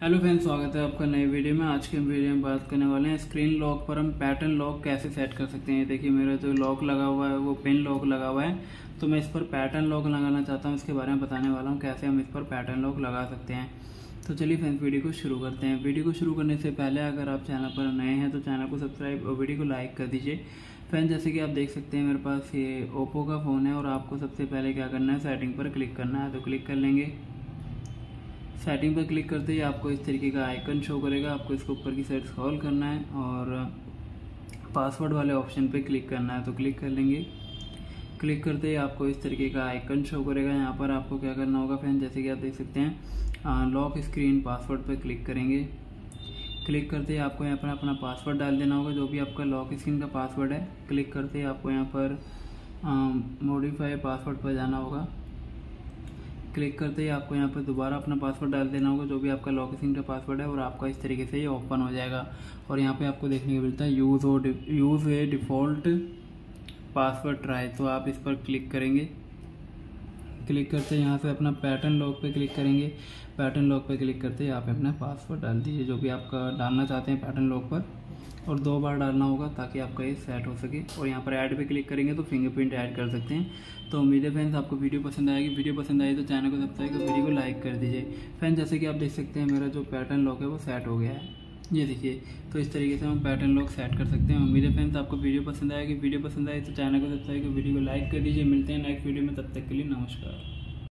Hello friends, स्वागत है आपका नई वीडियो में। आज के वीडियो में बात करने वाले हैं स्क्रीन लॉक पर हम पैटर्न लॉक कैसे सेट कर सकते हैं। देखिए, मेरा जो लॉक लगा हुआ है वो पिन लॉक लगा हुआ है, तो मैं इस पर पैटर्न लॉक लगाना चाहता हूं। इसके बारे में बताने वाला हूं कैसे हम इस पर पैटर्न लॉक लगा सकते हैं। तो चलिए फ्रेंड्स, वीडियो को शुरू करते हैं। वीडियो को शुरू करने से पहले अगर आप चैनल पर नए हैं तो चैनल को सब्सक्राइब और वीडियो को लाइक कर दीजिए। फ्रेंड्स, जैसे कि आप देख सकते हैं मेरे पास ये ओप्पो का फ़ोन है और आपको सबसे पहले क्या करना है, सेटिंग पर क्लिक करना है। तो क्लिक कर लेंगे। सेटिंग पर क्लिक करते ही आपको इस तरीके का आइकन शो करेगा। आपको इसको ऊपर की साइड स्क्रॉल करना है और पासवर्ड वाले ऑप्शन पे क्लिक करना है। तो क्लिक कर लेंगे। क्लिक करते ही आपको इस तरीके का आइकन शो करेगा। यहाँ पर आपको क्या करना होगा फ्रेंड, जैसे कि आप देख सकते हैं लॉक स्क्रीन पासवर्ड पर क्लिक करेंगे। क्लिक करते ही आपको यहाँ पर अपना पासवर्ड डाल देना होगा, जो भी आपका लॉक स्क्रीन का पासवर्ड है। क्लिक करते ही आपको यहाँ पर मॉडिफाई पासवर्ड पर जाना होगा। क्लिक करते ही आपको यहाँ पर दोबारा अपना पासवर्ड डाल देना होगा, जो भी आपका लॉक स्क्रीन का पासवर्ड है, और आपका इस तरीके से ये ओपन हो जाएगा। और यहाँ पे आपको देखने को मिलता है use a default password try. तो आप इस पर क्लिक करेंगे। क्लिक करते यहाँ से अपना पैटर्न लॉक पे क्लिक करेंगे। पैटर्न लॉक पे क्लिक करते ही आप अपना पासवर्ड डाल दीजिए, जो भी आपका डालना चाहते हैं पैटर्न लॉक पर, और 2 बार डालना होगा ताकि आपका ये सेट हो सके। और यहाँ पर ऐड पे क्लिक करेंगे तो फिंगरप्रिंट ऐड कर सकते हैं। तो उम्मीद है फ्रेंड्स आपको वीडियो पसंद आएगी। वीडियो पसंद आई तो चैनल को सब्सक्राइब कर वीडियो को लाइक कर दीजिए। फ्रेंड्स, जैसे कि आप देख सकते हैं मेरा जो पैटर्न लॉक है वो सेट हो गया है, ये देखिए। तो इस तरीके से हम पैटर्न लॉक सेट कर सकते हैं। उम्मीद है फ्रेंड्स आपको वीडियो पसंद आएगी। वीडियो पसंद आए तो चैनल को सब्सक्राइब कर वीडियो को लाइक कर दीजिए। मिलते हैं नेक्स्ट वीडियो में, तब तक के लिए नमस्कार।